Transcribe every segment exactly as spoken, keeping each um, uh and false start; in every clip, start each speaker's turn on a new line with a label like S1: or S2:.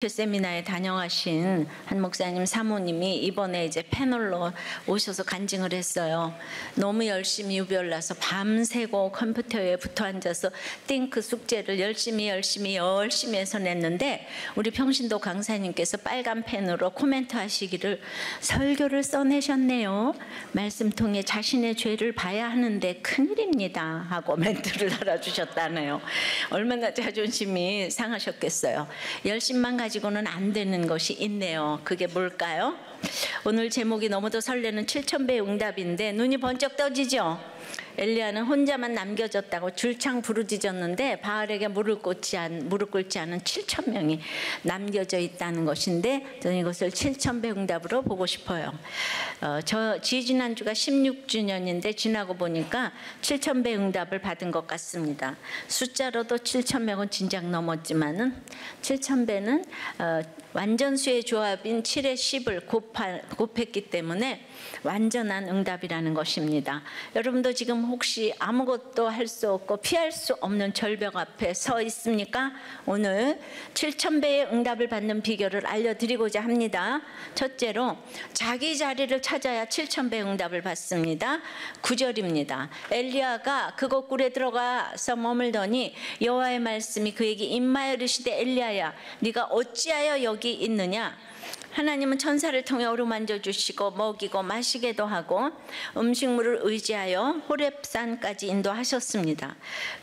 S1: 세미나에 다녀가신 한 목사님 사모님이 이번에 이제 패널로 오셔서 간증을 했어요. 너무 열심히 유별나서 밤새고 컴퓨터에 붙어 앉아서 띵크 숙제를 열심히 열심히 열심히 해서 냈는데 우리 평신도 강사님께서 빨간 펜으로 코멘트 하시기를 설교를 써내셨네요. 말씀 통해 자신의 죄를 봐야 하는데 큰일입니다 하고 멘트를 달아주셨다네요. 얼마나 자존심이 상하셨겠어요. 열심만 가지고 가지고는 안 되는 것이 있네요. 그게 뭘까요? 오늘 제목이 너무도 설레는 칠천 배의 응답인데 눈이 번쩍 떠지죠? 엘리야는 혼자만 남겨졌다고 줄창 부르짖었는데 바알에게 무릎 꿇지, 않, 무릎 꿇지 않은 칠천 명이 남겨져 있다는 것인데 저는 이것을 칠천 배 응답으로 보고 싶어요. 어, 저 지지난주가 십육 주년인데 지나고 보니까 칠천 배 응답을 받은 것 같습니다. 숫자로도 칠천 명은 진작 넘었지만은 칠천 배는 어, 완전수의 조합인 칠의 십을 곱하, 곱했기 때문에 완전한 응답이라는 것입니다. 여러분도 지금 혹시 아무것도 할 수 없고 피할 수 없는 절벽 앞에 서 있습니까? 오늘 칠천 배의 응답을 받는 비결을 알려드리고자 합니다. 첫째로 자기 자리를 찾아야 칠천 배의 응답을 받습니다. 구 절입니다. 엘리야가 그곳 굴에 들어가서 머물더니 여호와의 말씀이 그에게 임하여 이르시되 엘리야야 네가 어찌하여 여기 있느냐? 하나님은 천사를 통해 어루만져 주시고 먹이고 마시게도 하고 음식물을 의지하여 호렙산까지 인도하셨습니다.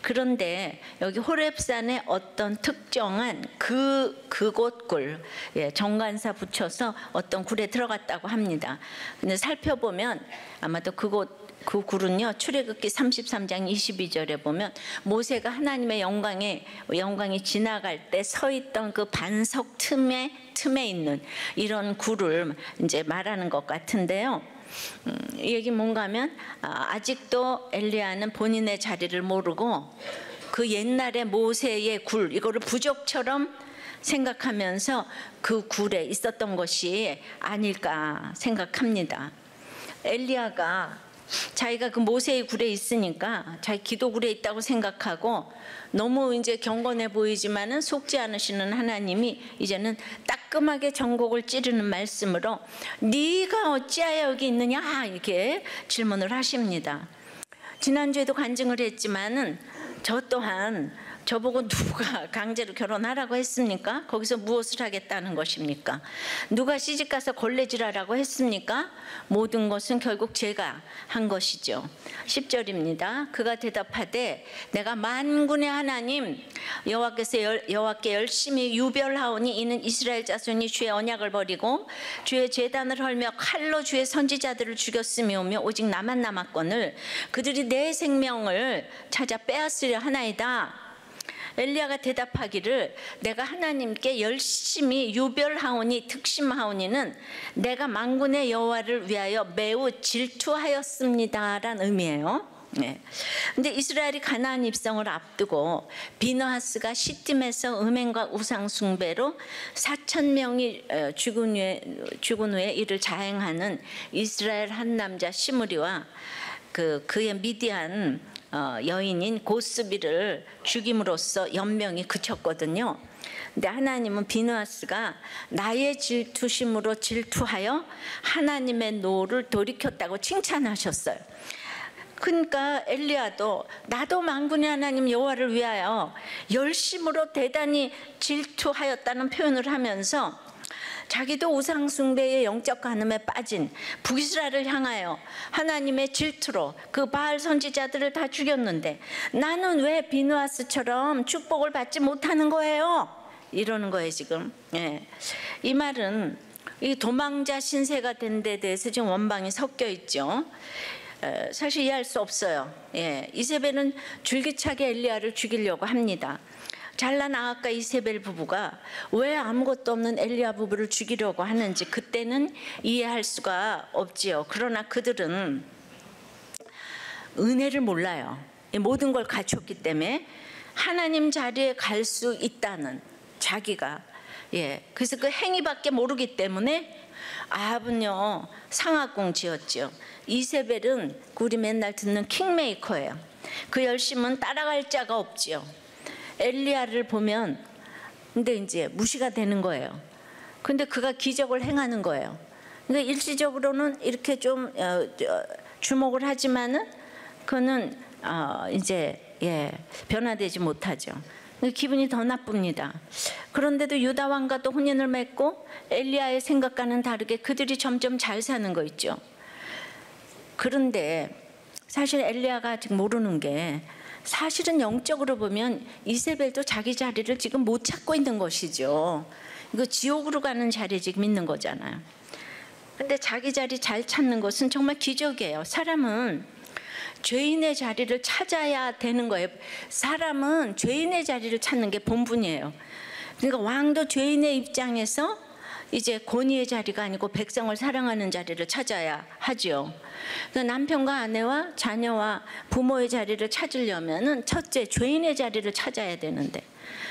S1: 그런데 여기 호렙산에 어떤 특정한 그 그곳 굴, 예, 정관사 붙여서 어떤 굴에 들어갔다고 합니다. 근데 살펴보면 아마도 그곳 그 굴은요, 출애굽기 삼십삼 장 이십이 절에 보면 모세가 하나님의 영광에 영광이 지나갈 때 서 있던 그 반석 틈에 틈에 있는 이런 굴을 이제 말하는 것 같은데요. 음, 이 얘기 뭔가 하면 아, 아직도 엘리야는 본인의 자리를 모르고 그 옛날의 모세의 굴 이거를 부족처럼 생각하면서 그 굴에 있었던 것이 아닐까 생각합니다. 엘리야가 자기가 그 모세의 굴에 있으니까 자기 기도 굴에 있다고 생각하고 너무 이제 경건해 보이지만은 속지 않으시는 하나님이 이제는 따끔하게 전곡을 찌르는 말씀으로 네가 어찌하여 여기 있느냐 이렇게 질문을 하십니다. 지난주에도 간증을 했지만은 저 또한 저보고 누가 강제로 결혼하라고 했습니까? 거기서 무엇을 하겠다는 것입니까? 누가 시집가서 걸레질하라고 했습니까? 모든 것은 결국 제가 한 것이죠. 십 절입니다. 그가 대답하되 내가 만군의 하나님 여호와께서 여호와께 열심히 유별하오니 이는 이스라엘 자손이 주의 언약을 버리고 주의 제단을 헐며 칼로 주의 선지자들을 죽였으며오며 오직 나만 남았거늘 그들이 내 생명을 찾아 빼앗으려 하나이다. 엘리야가 대답하기를 내가 하나님께 열심히 유별하오니 특심하오니는 내가 만군의 여호와를 위하여 매우 질투하였습니다 라는 의미예요. 네. 근데 이스라엘이 가나안 입성을 앞두고 비느하스가 시딤에서 음행과 우상 숭배로 사천 명이 죽은 후에, 죽은 후에 이를 자행하는 이스라엘 한 남자 시므리와 그 그의 미디안 어, 여인인 고스비를 죽임으로써 연명이 그쳤거든요. 근데 하나님은 비느하스가 나의 질투심으로 질투하여 하나님의 노를 돌이켰다고 칭찬하셨어요. 그러니까 엘리야도 나도 만군의 하나님 여호와를 위하여 열심으로 대단히 질투하였다는 표현을 하면서 자기도 우상숭배의 영적 간음에 빠진 북이스라엘을 향하여 하나님의 질투로 그 바알 선지자들을 다 죽였는데 나는 왜 비느하스처럼 축복을 받지 못하는 거예요? 이러는 거예요 지금. 예. 이 말은 이 도망자 신세가 된 데 대해서 지금 원방이 섞여 있죠. 에, 사실 이해할 수 없어요. 예. 이세벨은 줄기차게 엘리야를 죽이려고 합니다. 잘난 아합과 이세벨 부부가 왜 아무것도 없는 엘리야 부부를 죽이려고 하는지 그때는 이해할 수가 없지요. 그러나 그들은 은혜를 몰라요. 모든 걸 갖췄기 때문에 하나님 자리에 갈 수 있다는 자기가, 예, 그래서 그 행위밖에 모르기 때문에 아합은요 상악궁 지었죠. 이세벨은 우리 맨날 듣는 킹메이커예요. 그 열심은 따라갈 자가 없지요. 엘리야를 보면 근데 이제 무시가 되는 거예요. 근데 그가 기적을 행하는 거예요. 그러니까 일시적으로는 이렇게 좀 주목을 하지만은 그는 이제 예, 변화되지 못하죠. 기분이 더 나쁩니다. 그런데도 유다 왕과도 혼인을 맺고 엘리야의 생각과는 다르게 그들이 점점 잘 사는 거 있죠. 그런데 사실 엘리야가 아직 모르는 게 사실은 영적으로 보면 이세벨도 자기 자리를 지금 못 찾고 있는 것이죠. 이거 지옥으로 가는 자리에 지금 있는 거잖아요. 근데 자기 자리 잘 찾는 것은 정말 기적이에요. 사람은 죄인의 자리를 찾아야 되는 거예요. 사람은 죄인의 자리를 찾는 게 본분이에요. 그러니까 왕도 죄인의 입장에서 이제 권위의 자리가 아니고 백성을 사랑하는 자리를 찾아야 하죠. 그러니까 남편과 아내와 자녀와 부모의 자리를 찾으려면은 첫째 죄인의 자리를 찾아야 되는데,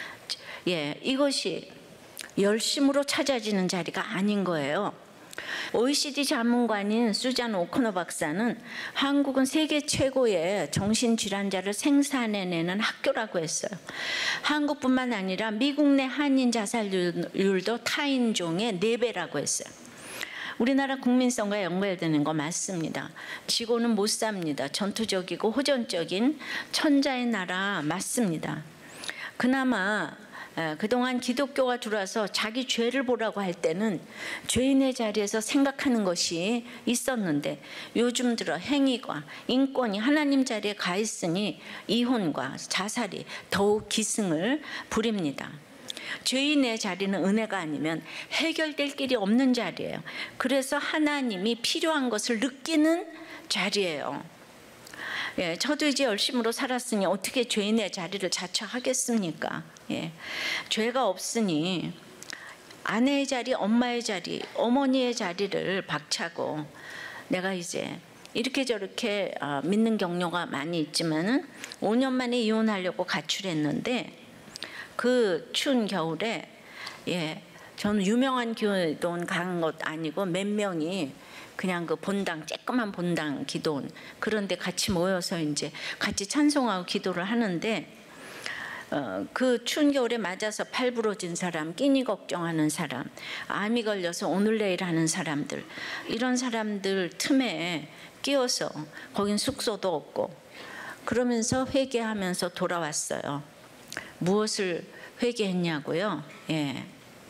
S1: 예, 이것이 열심으로 찾아지는 자리가 아닌 거예요. 오이시디 자문관인 수잔 오코너 박사는 한국은 세계 최고의 정신질환자를 생산해내는 학교라고 했어요. 한국뿐만 아니라 미국 내 한인 자살률도 타인종의 네 배라고 했어요. 우리나라 국민성과 연결되는 거 맞습니다. 지고는 못 삽니다. 전투적이고 호전적인 천자의 나라 맞습니다. 그나마 그동안 기독교가 들어와서 자기 죄를 보라고 할 때는 죄인의 자리에서 생각하는 것이 있었는데, 요즘 들어 행위가 인권이 하나님 자리에 가 있으니 이혼과 자살이 더욱 기승을 부립니다. 죄인의 자리는 은혜가 아니면 해결될 길이 없는 자리예요. 그래서 하나님이 필요한 것을 느끼는 자리예요. 예, 저도 이제 열심으로 살았으니 어떻게 죄인의 자리를 자처하겠습니까? 예, 죄가 없으니 아내의 자리, 엄마의 자리, 어머니의 자리를 박차고, 내가 이제 이렇게 저렇게 믿는 경로가 많이 있지만은 오 년 만에 이혼하려고 가출했는데, 그 추운 겨울에, 예, 저는 유명한 기도원 간 것 아니고 몇 명이 그냥 그 본당, 쬐끄만 본당 기도원, 그런데 같이 모여서 이제 같이 찬송하고 기도를 하는데, 어, 그 추운 겨울에 맞아서 팔 부러진 사람, 끼니 걱정하는 사람, 암이 걸려서 오늘 내일 하는 사람들, 이런 사람들 틈에 끼어서, 거긴 숙소도 없고, 그러면서 회개하면서 돌아왔어요. 무엇을 회개했냐고요? 예,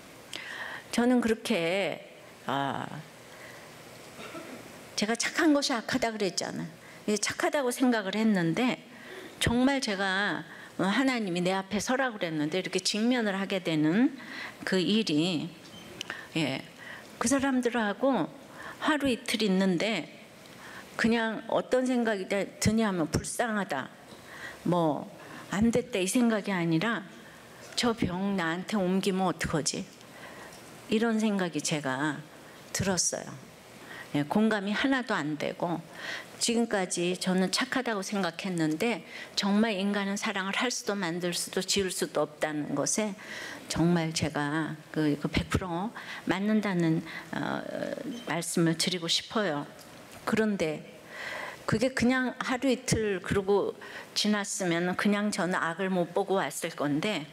S1: 저는 그렇게 아, 제가 착한 것이 악하다 그랬잖아요. 착하다고 생각을 했는데, 정말 제가 하나님이 내 앞에 서라고 그랬는데 이렇게 직면을 하게 되는 그 일이, 예, 그 사람들하고 하루 이틀 있는데 그냥 어떤 생각이 드냐 하면 불쌍하다, 뭐 안 됐다, 이 생각이 아니라 저 병 나한테 옮기면 어떡하지, 이런 생각이 제가 들었어요. 예, 공감이 하나도 안 되고, 지금까지 저는 착하다고 생각했는데 정말 인간은 사랑을 할 수도 만들 수도 지을 수도 없다는 것에 정말 제가 그 백 퍼센트 맞는다는 어, 말씀을 드리고 싶어요. 그런데 그게 그냥 하루 이틀 그러고 지났으면 그냥 저는 악을 못 보고 왔을 건데,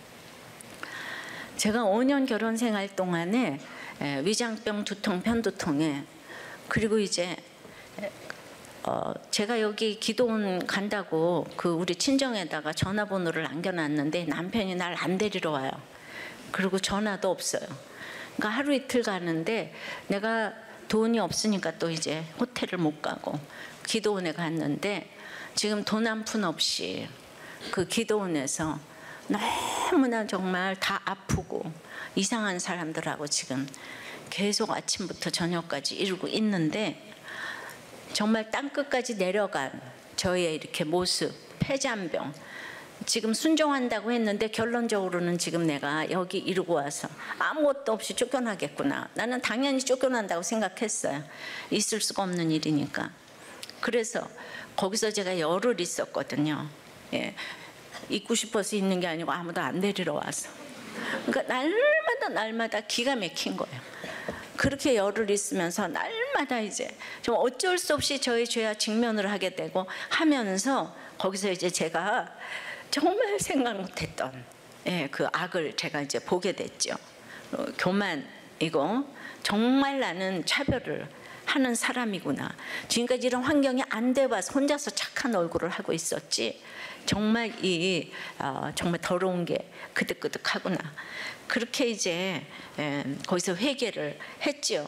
S1: 제가 오 년 결혼 생활 동안에 위장병, 두통, 편두통에, 그리고 이제 어 제가 여기 기도원 간다고 그 우리 친정에다가 전화번호를 남겨놨는데 남편이 날 안 데리러 와요. 그리고 전화도 없어요. 그러니까 하루 이틀 가는데 내가 돈이 없으니까 또 이제 호텔을 못 가고 기도원에 갔는데, 지금 돈 한 푼 없이 그 기도원에서 너무나 정말 다 아프고 이상한 사람들하고 지금 계속 아침부터 저녁까지 이루고 있는데, 정말 땅끝까지 내려간 저의 이렇게 모습, 폐잔병, 지금 순종한다고 했는데 결론적으로는 지금 내가 여기 이루고 와서 아무것도 없이 쫓겨나겠구나. 나는 당연히 쫓겨난다고 생각했어요. 있을 수가 없는 일이니까. 그래서 거기서 제가 열흘 있었거든요. 예. 있고 싶어서 있는 게 아니고 아무도 안 데리러 와서. 그러니까 날마다 날마다 기가 막힌 거예요. 그렇게 열흘 있으면서 날마다 이제 좀 어쩔 수 없이 저의 죄와 직면을 하게 되고 하면서, 거기서 이제 제가 정말 생각 못했던 예, 그 악을 제가 이제 보게 됐죠. 어, 교만이고 정말 나는 차별을 하는 사람이구나. 지금까지 이런 환경이 안 돼봐서 혼자서 착한 얼굴을 하고 있었지. 정말 이 어, 정말 더러운 게 그득그득하구나. 그렇게 이제 에, 거기서 회개를 했죠.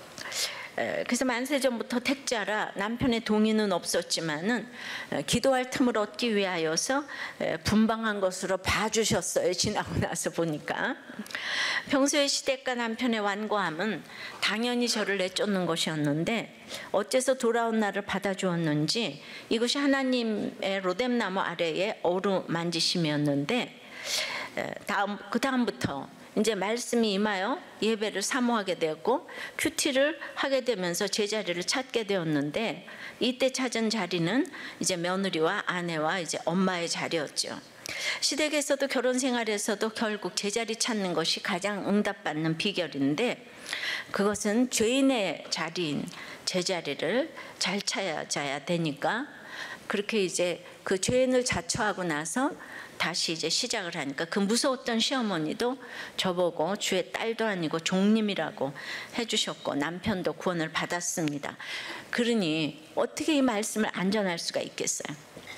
S1: 에, 그래서 만세 전부터 택자라 남편의 동의는 없었지만은 에, 기도할 틈을 얻기 위하여서 에, 분방한 것으로 봐주셨어요. 지나고 나서 보니까 평소에 시댁과 남편의 완고함은 당연히 저를 내쫓는 것이었는데 어째서 돌아온 나를 받아주었는지 이것이 하나님의 로뎀나무 아래에 어루만지심이었는데 다음 그 다음부터 이제 말씀이 임하여 예배를 사모하게 되었고 큐티를 하게 되면서 제자리를 찾게 되었는데 이때 찾은 자리는 이제 며느리와 아내와 이제 엄마의 자리였죠. 시댁에서도 결혼 생활에서도 결국 제자리 찾는 것이 가장 응답받는 비결인데 그것은 죄인의 자리인 제자리를 잘 찾아야 되니까 그렇게 이제 그 죄인을 자처하고 나서 다시 이제 시작을 하니까 그 무서웠던 시어머니도 저보고 주의 딸도 아니고 종님이라고 해주셨고 남편도 구원을 받았습니다. 그러니 어떻게 이 말씀을 안 전할 수가 있겠어요.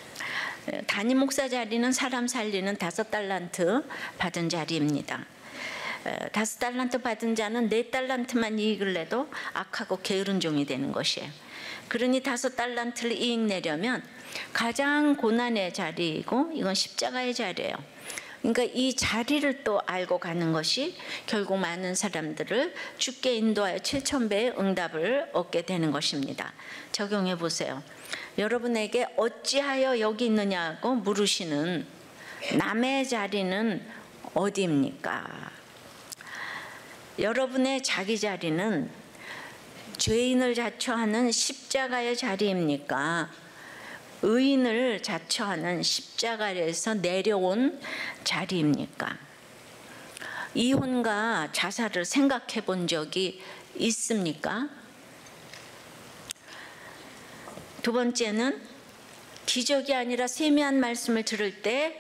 S1: 담임 목사 자리는 사람 살리는 다섯 달란트 받은 자리입니다. 다섯 달란트 받은 자는 네 달란트만 이익을 내도 악하고 게으른 종이 되는 것이에요. 그러니 다섯 달란트를 이익 내려면 가장 고난의 자리이고 이건 십자가의 자리예요. 그러니까 이 자리를 또 알고 가는 것이 결국 많은 사람들을 주께 인도하여 칠천 배의 응답을 얻게 되는 것입니다. 적용해 보세요. 여러분에게 어찌하여 여기 있느냐고 물으시는 남의 자리는 어디입니까? 여러분의 자기 자리는 죄인을 자처하는 십자가의 자리입니까? 의인을 자처하는 십자가에서 내려온 자리입니까? 이혼과 자살을 생각해 본 적이 있습니까? 두 번째는 기적이 아니라 세미한 말씀을 들을 때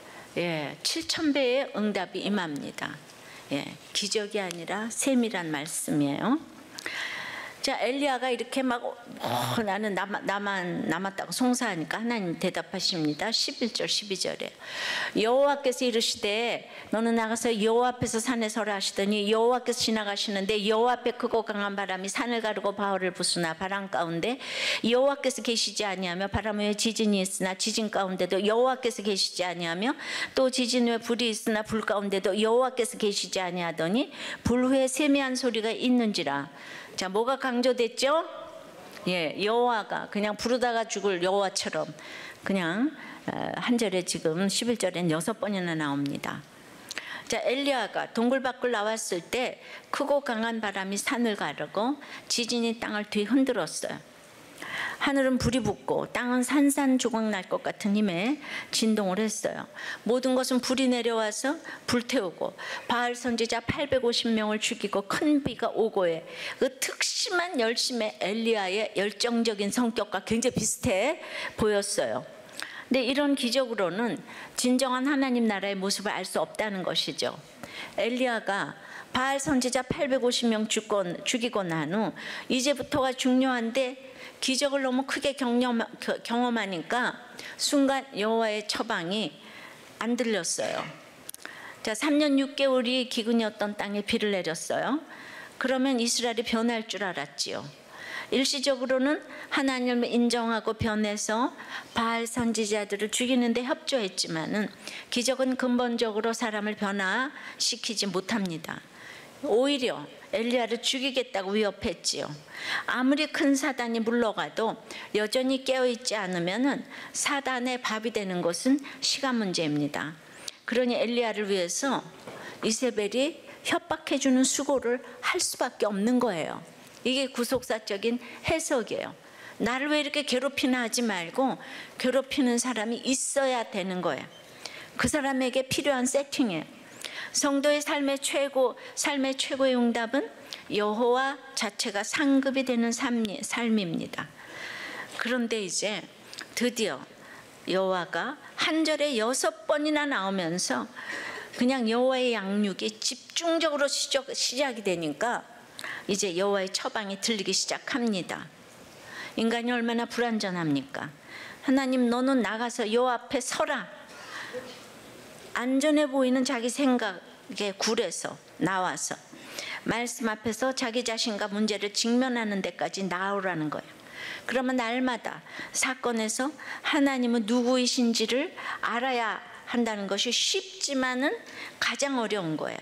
S1: 예, 칠천 배의 응답이 임합니다. 예, 기적이 아니라 세밀한 말씀이에요. 자, 엘리야가 이렇게 막 어, 나는 남, 나만 남았다고 송사하니까 하나님 대답하십니다. 십일 절 십이 절에 여호와께서 이르시되 너는 나가서 여호와 앞에서 산에 서라 하시더니 여호와께서 지나가시는데 여호와 앞에 크고 강한 바람이 산을 가르고 바울을 부수나 바람 가운데 여호와께서 계시지 아니하며 바람 후에 지진이 있으나 지진 가운데도 여호와께서 계시지 아니하며 또 지진 후에 불이 있으나 불 가운데도 여호와께서 계시지 아니하더니 불 후에 세미한 소리가 있는지라. 자, 뭐가 강조됐죠? 예, 여호와가 그냥 부르다가 죽을 여호와처럼 그냥 한 절에 지금 십일 절엔 여섯 번이나 나옵니다. 자, 엘리야가 동굴 밖을 나왔을 때 크고 강한 바람이 산을 가르고 지진이 땅을 뒤흔들었어요. 하늘은 불이 붙고 땅은 산산조각 날 것 같은 힘에 진동을 했어요. 모든 것은 불이 내려와서 불태우고 바알 선지자 팔백오십 명을 죽이고 큰 비가 오고 해. 그 특심한 열심의 엘리야의 열정적인 성격과 굉장히 비슷해 보였어요. 근데 이런 기적으로는 진정한 하나님 나라의 모습을 알 수 없다는 것이죠. 엘리야가 바알 선지자 팔백오십 명 죽고, 죽이고 난 후 이제부터가 중요한데 기적을 너무 크게 경험, 경험하니까 순간 여호와의 처방이 안 들렸어요. 자, 삼 년 육 개월이 기근이었던 땅에 비를 내렸어요. 그러면 이스라엘이 변할 줄 알았지요. 일시적으로는 하나님을 인정하고 변해서 바알 선지자들을 죽이는 데 협조했지만은 기적은 근본적으로 사람을 변화시키지 못합니다. 오히려 엘리야를 죽이겠다고 위협했지요. 아무리 큰 사단이 물러가도 여전히 깨어있지 않으면 사단의 밥이 되는 것은 시간 문제입니다. 그러니 엘리야를 위해서 이세벨이 협박해주는 수고를 할 수밖에 없는 거예요. 이게 구속사적인 해석이에요. 나를 왜 이렇게 괴롭히나 하지 말고 괴롭히는 사람이 있어야 되는 거예요. 그 사람에게 필요한 세팅이에요. 성도의 삶의 최고, 삶의 최고의 응답은 여호와 자체가 상급이 되는 삶이, 삶입니다. 그런데 이제 드디어 여호와가 한 절에 여섯 번이나 나오면서 그냥 여호와의 양육이 집중적으로 시작, 시작이 되니까 이제 여호와의 처방이 들리기 시작합니다. 인간이 얼마나 불완전합니까? 하나님, 너는 나가서 여호와 앞에 서라. 안전해 보이는 자기 생각에 굴해서 나와서 말씀 앞에서 자기 자신과 문제를 직면하는 데까지 나오라는 거예요. 그러면 날마다 사건에서 하나님은 누구이신지를 알아야 한다는 것이 쉽지만은 가장 어려운 거예요.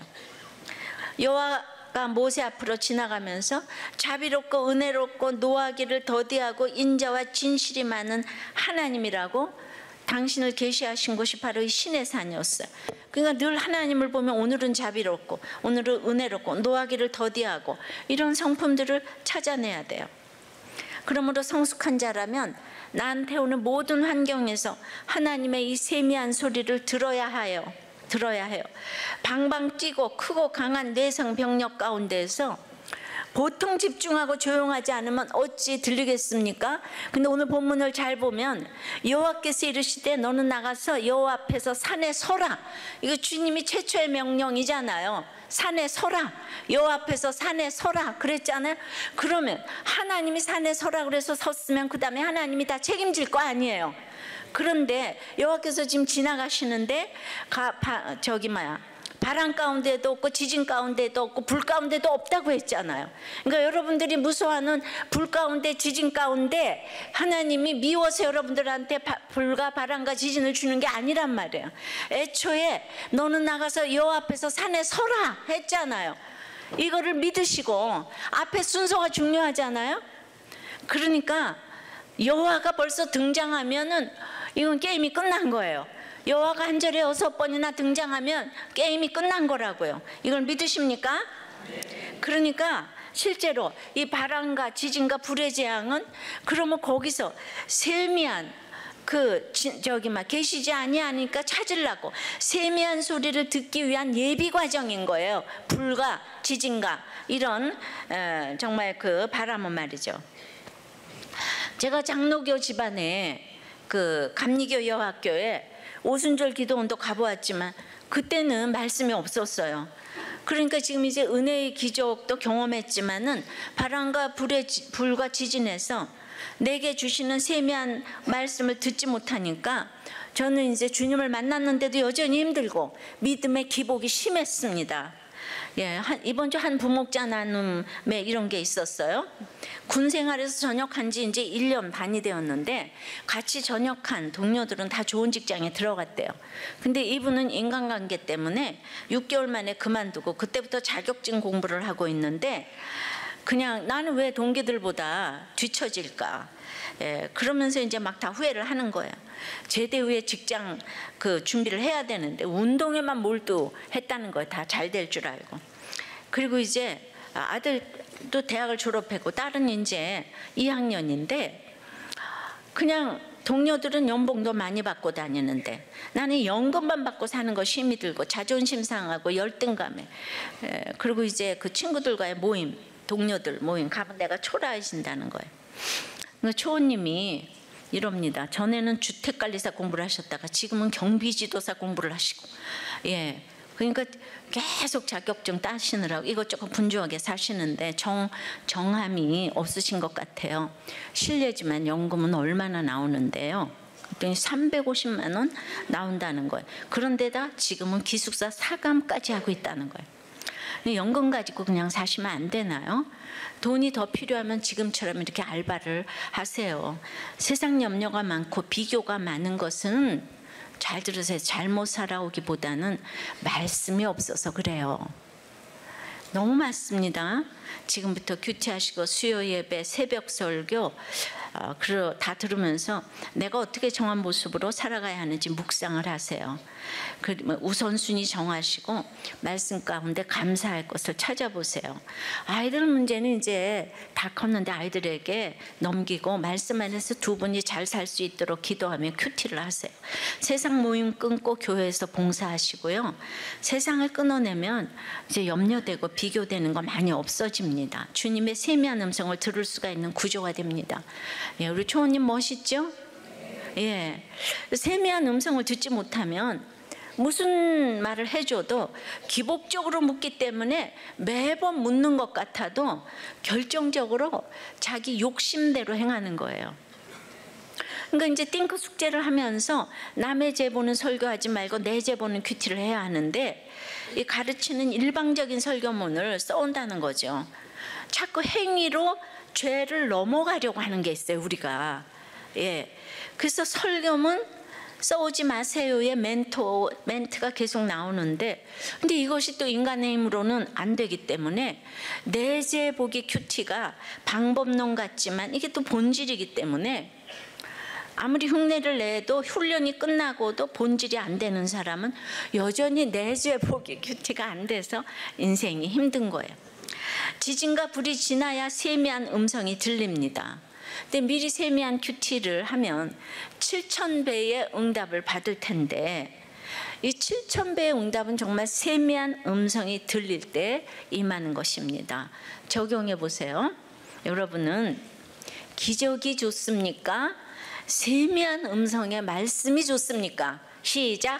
S1: 여호와가 모세 앞으로 지나가면서 자비롭고 은혜롭고 노하기를 더디하고 인자와 진실이 많은 하나님이라고 당신을 계시하신 곳이 바로 이 시내산이었어요. 그러니까 늘 하나님을 보면 오늘은 자비롭고 오늘은 은혜롭고 노하기를 더디하고 이런 성품들을 찾아내야 돼요. 그러므로 성숙한 자라면 나한테 오는 모든 환경에서 하나님의 이 세미한 소리를 들어야 해요. 들어야 해요. 방방 뛰고 크고 강한 내성 병력 가운데에서 보통 집중하고 조용하지 않으면 어찌 들리겠습니까? 근데 오늘 본문을 잘 보면 여호와께서 이르시되 너는 나가서 여호와 앞에서 산에 서라. 이거 주님이 최초의 명령이잖아요. 산에 서라. 여호와 앞에서 산에 서라 그랬잖아요. 그러면 하나님이 산에 서라 그래서 섰으면 그 다음에 하나님이 다 책임질 거 아니에요. 그런데 여호와께서 지금 지나가시는데 가, 바, 저기 뭐야 바람 가운데도 없고 지진 가운데도 없고 불 가운데도 없다고 했잖아요. 그러니까 여러분들이 무서워하는 불 가운데 지진 가운데 하나님이 미워서 여러분들한테 바, 불과 바람과 지진을 주는 게 아니란 말이에요. 애초에 너는 나가서 여호와 앞에서 산에 서라 했잖아요. 이거를 믿으시고 앞에 순서가 중요하잖아요. 그러니까 여호와가 벌써 등장하면은 이건 게임이 끝난 거예요. 여호와가 한 절에 여섯 번이나 등장하면 게임이 끝난 거라고요. 이걸 믿으십니까? 그러니까 실제로 이 바람과 지진과 불의 재앙은 그러면 거기서 세미한 그 저기 막 계시지 아니하니까 찾으려고 세미한 소리를 듣기 위한 예비 과정인 거예요. 불과 지진과 이런 에, 정말 그 바람은 말이죠. 제가 장로교 집안에 그 감리교 여학교에 오순절 기도원도 가보았지만 그때는 말씀이 없었어요. 그러니까 지금 이제 은혜의 기적도 경험했지만은 바람과 불의 불과 지진에서 내게 주시는 세미한 말씀을 듣지 못하니까 저는 이제 주님을 만났는데도 여전히 힘들고 믿음의 기복이 심했습니다. 예, 한, 이번 주 한 부목자 나눔에 이런 게 있었어요. 군 생활에서 전역한 지 이제 일 년 반이 되었는데 같이 전역한 동료들은 다 좋은 직장에 들어갔대요. 근데 이분은 인간관계 때문에 육 개월 만에 그만두고 그때부터 자격증 공부를 하고 있는데 그냥 나는 왜 동기들보다 뒤처질까? 예, 그러면서 이제 막 다 후회를 하는 거예요. 제대 후에 직장 그 준비를 해야 되는데 운동에만 몰두했다는 거예요. 다 잘 될 줄 알고. 그리고 이제 아들도 대학을 졸업했고 딸은 이제 이 학년인데 그냥 동료들은 연봉도 많이 받고 다니는데 나는 연금만 받고 사는 것이 힘이 들고 자존심 상하고 열등감에 예, 그리고 이제 그 친구들과의 모임 동료들 모임 가면 내가 초라해진다는 거예요. 그러니까 초호님이 이럽니다. 전에는 주택관리사 공부를 하셨다가 지금은 경비지도사 공부를 하시고 예, 그러니까 계속 자격증 따시느라고 이것저것 분주하게 사시는데 정, 정함이 없으신 것 같아요. 실례지만 연금은 얼마나 나오는데요. 그랬더니 삼백오십만 원 나온다는 거예요. 그런데다 지금은 기숙사 사감까지 하고 있다는 거예요. 연금 가지고 그냥 사시면 안 되나요? 돈이 더 필요하면 지금처럼 이렇게 알바를 하세요. 세상 염려가 많고 비교가 많은 것은 잘 들으세요. 잘못 살아오기보다는 말씀이 없어서 그래요. 너무 맞습니다. 지금부터 큐티하시고 수요 예배, 새벽 설교 어, 다 들으면서 내가 어떻게 정한 모습으로 살아가야 하는지 묵상을 하세요. 그 우선순위 정하시고 말씀 가운데 감사할 것을 찾아보세요. 아이들 문제는 이제 다 컸는데 아이들에게 넘기고 말씀 안에서 두 분이 잘 살 수 있도록 기도하며 큐티를 하세요. 세상 모임 끊고 교회에서 봉사하시고요. 세상을 끊어내면 이제 염려되고 비교되는 거 많이 없어집니다. 주님의 세미한 음성을 들을 수가 있는 구조가 됩니다. 예, 우리 초원님 멋있죠? 예, 세미한 음성을 듣지 못하면 무슨 말을 해줘도 기복적으로 묻기 때문에 매번 묻는 것 같아도 결정적으로 자기 욕심대로 행하는 거예요. 그러니까 이제 띵크 숙제를 하면서 남의 제보는 설교하지 말고 내 제보는 큐티를 해야 하는데, 이 가르치는 일방적인 설교문을 써온다는 거죠. 자꾸 행위로 죄를 넘어가려고 하는 게 있어요, 우리가. 예. 그래서 설교문 써오지 마세요의 멘토, 멘트가 계속 나오는데, 근데 이것이 또 인간의 힘으로는 안 되기 때문에 내재 보기 큐티가 방법론 같지만 이게 또 본질이기 때문에 아무리 흉내를 내도 훈련이 끝나고도 본질이 안 되는 사람은 여전히 내재 보기 큐티가 안 돼서 인생이 힘든 거예요. 지진과 불이 지나야 세미한 음성이 들립니다. 근데 미리 세미한 큐티를 하면 칠천 배의 응답을 받을 텐데, 이 칠천 배의 응답은 정말 세미한 음성이 들릴 때 임하는 것입니다. 적용해 보세요. 여러분은 기적이 좋습니까? 세미한 음성의 말씀이 좋습니까? 시작.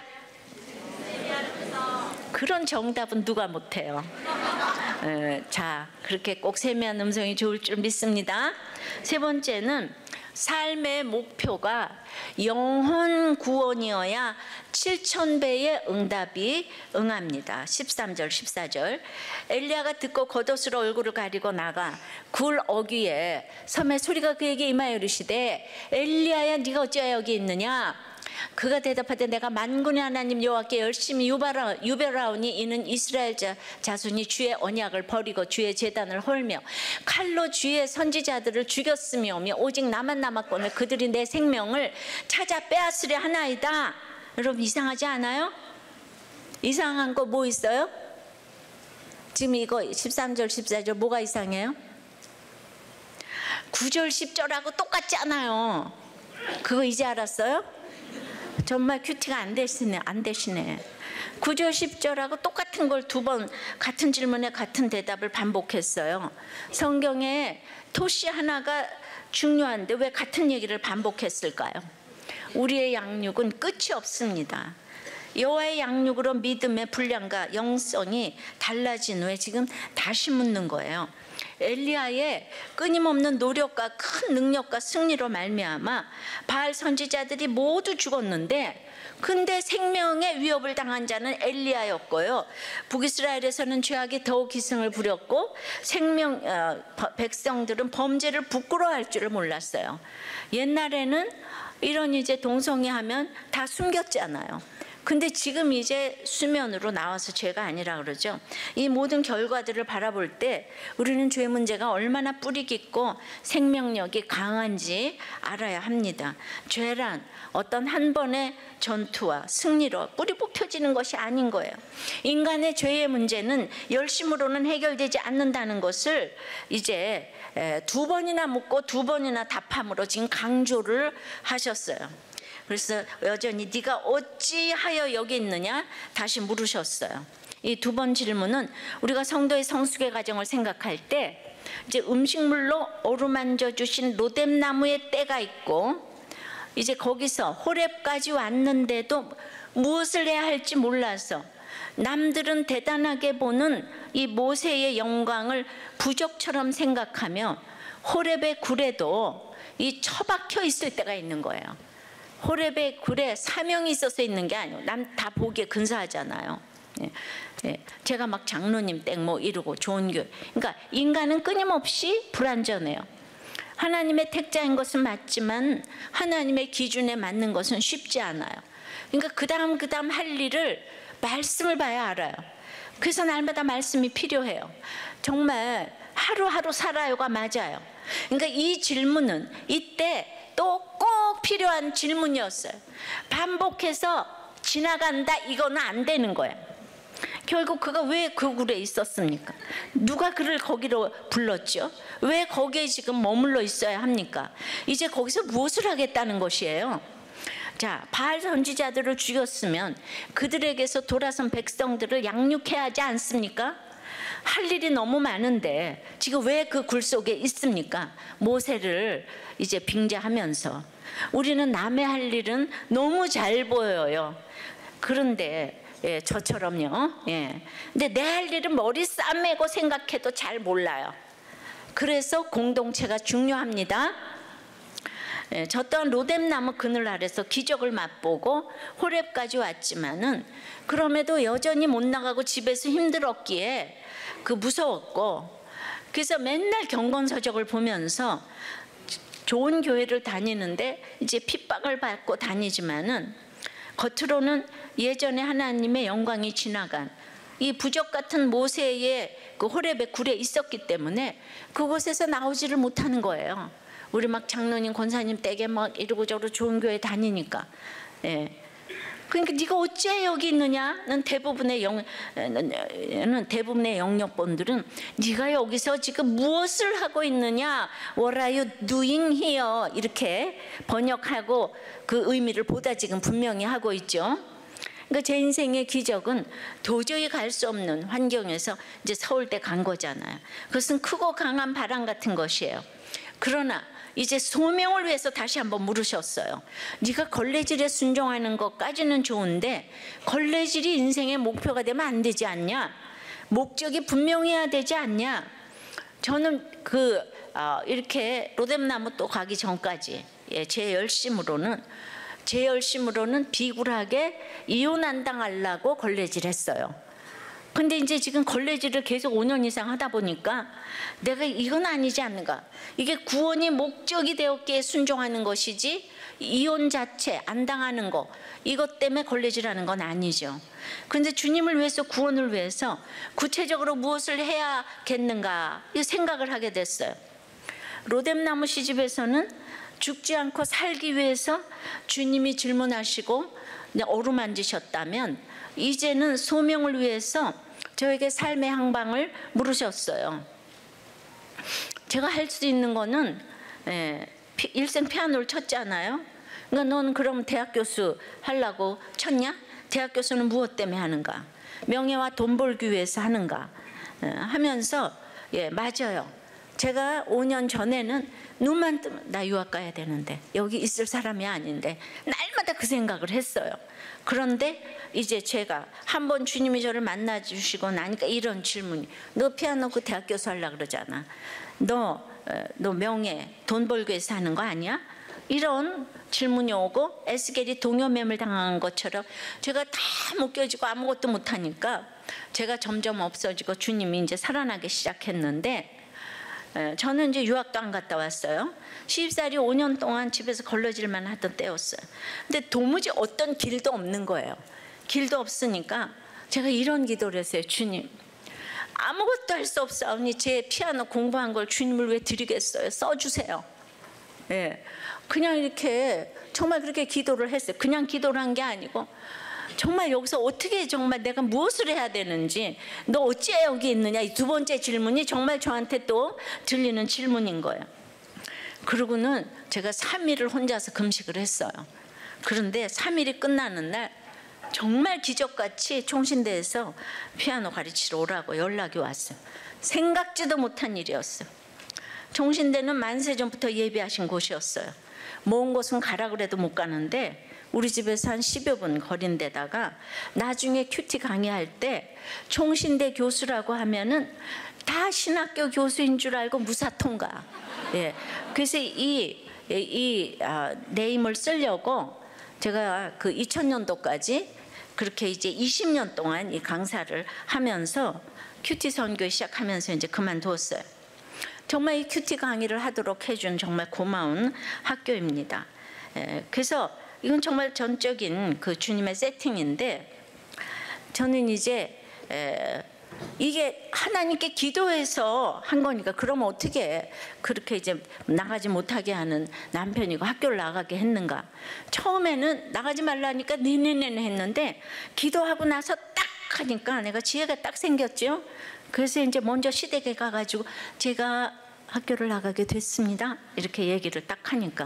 S1: 그런 정답은 누가 못해요. 에, 자, 그렇게 꼭 세미한 음성이 좋을 줄 믿습니다. 세 번째는 삶의 목표가 영혼 구원이어야 칠천 배의 응답이 응합니다. 십삼 절 십사 절. 엘리야가 듣고 겉옷으로 얼굴을 가리고 나가 굴 어귀에 섬에 소리가 그에게 임하여 이르시되, 엘리야야 네가 어찌하여 여기 있느냐? 그가 대답하되 내가 만군의 하나님 여호와께 열심히 유발하, 유별하오니 이는 이스라엘 자, 자손이 주의 언약을 버리고 주의 제단을 헐며 칼로 주의 선지자들을 죽였으며며 오직 나만 남았거늘 그들이 내 생명을 찾아 빼앗으려 하나이다. 여러분 이상하지 않아요? 이상한 거 뭐 있어요? 지금 이거 십삼 절 십사 절 뭐가 이상해요? 구 절 십 절하고 똑같지 않아요. 그거 이제 알았어요? 정말 큐티가 안 되시네, 안 되시네. 구 절 십 절하고 똑같은 걸 두 번 같은 질문에 같은 대답을 반복했어요. 성경에 토시 하나가 중요한데 왜 같은 얘기를 반복했을까요? 우리의 양육은 끝이 없습니다. 여호와의 양육으로 믿음의 분량과 영성이 달라진 후에 지금 다시 묻는 거예요. 엘리야의 끊임없는 노력과 큰 능력과 승리로 말미암아 바알 선지자들이 모두 죽었는데, 근데 생명의 위협을 당한 자는 엘리야였고요. 북이스라엘에서는 죄악이 더욱 기승을 부렸고 생명 어, 백성들은 범죄를 부끄러워할 줄을 몰랐어요. 옛날에는 이런 이제 동성애하면 다 숨겼잖아요. 근데 지금 이제 수면으로 나와서 죄가 아니라 그러죠. 이 모든 결과들을 바라볼 때 우리는 죄 문제가 얼마나 뿌리 깊고 생명력이 강한지 알아야 합니다. 죄란 어떤 한 번의 전투와 승리로 뿌리 뽑혀지는 것이 아닌 거예요. 인간의 죄의 문제는 열심으로는 해결되지 않는다는 것을 이제 두 번이나 묻고 두 번이나 답함으로 지금 강조를 하셨어요. 그래서 여전히 네가 어찌하여 여기 있느냐 다시 물으셨어요. 이 두 번 질문은 우리가 성도의 성숙의 과정을 생각할 때 이제 음식물로 어루만져 주신 로뎀나무의 때가 있고, 이제 거기서 호렙까지 왔는데도 무엇을 해야 할지 몰라서 남들은 대단하게 보는 이 모세의 영광을 부족처럼 생각하며 호렙의 굴에도 이 처박혀 있을 때가 있는 거예요. 호렙의 굴에 사명이 있어서 있는 게 아니에요. 남 다 보기에 근사하잖아요. 예, 예. 제가 막 장로님 땡 뭐 이러고 좋은 교회. 그러니까 인간은 끊임없이 불완전해요. 하나님의 택자인 것은 맞지만 하나님의 기준에 맞는 것은 쉽지 않아요. 그러니까 그 다음 그 다음 할 일을 말씀을 봐야 알아요. 그래서 날마다 말씀이 필요해요. 정말 하루하루 살아요가 맞아요. 그러니까 이 질문은 이때 또 꼭 필요한 질문이었어요. 반복해서 지나간다 이거는 안 되는 거예요. 결국 그가 왜 그 굴에 있었습니까? 누가 그를 거기로 불렀죠? 왜 거기에 지금 머물러 있어야 합니까? 이제 거기서 무엇을 하겠다는 것이에요? 자, 바알 선지자들을 죽였으면 그들에게서 돌아선 백성들을 양육해야 하지 않습니까? 할 일이 너무 많은데 지금 왜 그 굴 속에 있습니까? 모세를 이제 빙자하면서 우리는 남의 할 일은 너무 잘 보여요. 그런데 예, 저처럼요. 예. 근데 내 할 일은 머리 싸매고 생각해도 잘 몰라요. 그래서 공동체가 중요합니다. 예, 저 또한 로뎀나무 그늘 아래서 기적을 맛보고 호렙까지 왔지만은 그럼에도 여전히 못 나가고 집에서 힘들었기에 그 무서웠고, 그래서 맨날 경건서적을 보면서 좋은 교회를 다니는데 이제 핍박을 받고 다니지만은 겉으로는 예전에 하나님의 영광이 지나간 이 부적 같은 모세의 그 호렙의 굴에 있었기 때문에 그곳에서 나오지를 못하는 거예요. 우리 막 장로님 권사님 댁에 막 이러고 저러고 좋은 교회 다니니까. 예. 그러니까 네가 어째 여기 있느냐는 대부분의 영, 는 대부분의 영역본들은 네가 여기서 지금 무엇을 하고 있느냐, What are you doing here? 이렇게 번역하고 그 의미를 보다 지금 분명히 하고 있죠. 그러니까 제 인생의 기적은 도저히 갈 수 없는 환경에서 이제 서울대 간 거잖아요. 그것은 크고 강한 바람 같은 것이에요. 그러나 이제 소명을 위해서 다시 한번 물으셨어요. 네가 걸레질에 순종하는 것까지는 좋은데 걸레질이 인생의 목표가 되면 안 되지 않냐? 목적이 분명해야 되지 않냐? 저는 그 어, 이렇게 로뎀나무 또 가기 전까지 예, 제 열심으로는 제 열심으로는 비굴하게 이혼 안 당하려고 걸레질 했어요. 근데 이제 지금 걸레질을 계속 오 년 이상 하다 보니까 내가 이건 아니지 않는가. 이게 구원이 목적이 되었기에 순종하는 것이지 이혼 자체 안 당하는 거 이것 때문에 걸레질하는 건 아니죠. 그런데 주님을 위해서 구원을 위해서 구체적으로 무엇을 해야겠는가 이 생각을 하게 됐어요. 로뎀나무 시집에서는 죽지 않고 살기 위해서 주님이 질문하시고 어루만지셨다면 이제는 소명을 위해서 저에게 삶의 항방을 물으셨어요. 제가 할 수 있는 거는 예, 피, 일생 피아노를 쳤잖아요. 그러니까 넌 그럼 대학 교수 하려고 쳤냐? 대학 교수는 무엇 때문에 하는가? 명예와 돈 벌기 위해서 하는가? 예, 하면서 예, 맞아요. 제가 오 년 전에는 눈만 뜨면 나 유학 가야 되는데 여기 있을 사람이 아닌데 날마다 그 생각을 했어요. 그런데 이제 제가 한번 주님이 저를 만나 주시고 나니까 이런 질문이, 너 피아노 그 대학 교수 하려고 그러잖아. 너, 너 명예, 돈 벌기 위해서 하는 거 아니야? 이런 질문이 오고 에스겔이 동요매물 당한 것처럼 제가 다 묶여지고 아무것도 못하니까 제가 점점 없어지고 주님이 이제 살아나기 시작했는데 저는 이제 유학도 안 갔다 왔어요. 시집살이 오 년 동안 집에서 걸러질만 하던 때였어요. 근데 도무지 어떤 길도 없는 거예요. 길도 없으니까 제가 이런 기도를 했어요. 주님, 아무것도 할 수 없사오니 제 피아노 공부한 걸 주님을 왜 드리겠어요? 써주세요. 예, 그냥 이렇게 정말 그렇게 기도를 했어요. 그냥 기도를 한 게 아니고 정말 여기서 어떻게 정말 내가 무엇을 해야 되는지, 너 어찌 여기 있느냐, 이 두 번째 질문이 정말 저한테 또 들리는 질문인 거예요. 그러고는 제가 삼 일을 혼자서 금식을 했어요. 그런데 삼 일이 끝나는 날 정말 기적같이 총신대에서 피아노 가르치러 오라고 연락이 왔어요. 생각지도 못한 일이었어요. 총신대는 만세 전부터 예비하신 곳이었어요. 먼 곳은 가라 그래도 못 가는데 우리 집에서 한 십여 분 거린 데다가 나중에 큐티 강의할 때 총신대 교수라고 하면은 다 신학교 교수인 줄 알고 무사 통과. 예. 그래서 이, 이 아, 네임을 쓰려고 제가 그 이천 년도까지 그렇게 이제 이십 년 동안 이 강사를 하면서 큐티 선교 시작하면서 이제 그만두었어요. 정말 이 큐티 강의를 하도록 해준 정말 고마운 학교입니다. 예. 그래서 이건 정말 전적인 그 주님의 세팅인데 저는 이제 에, 이게 하나님께 기도해서 한 거니까 그러면 어떻게 그렇게 이제 나가지 못하게 하는 남편이고 학교를 나가게 했는가. 처음에는 나가지 말라니까 네네네 했는데 기도하고 나서 딱 하니까 내가 지혜가 딱 생겼죠. 그래서 이제 먼저 시댁에 가가지고 제가 학교를 나가게 됐습니다 이렇게 얘기를 딱 하니까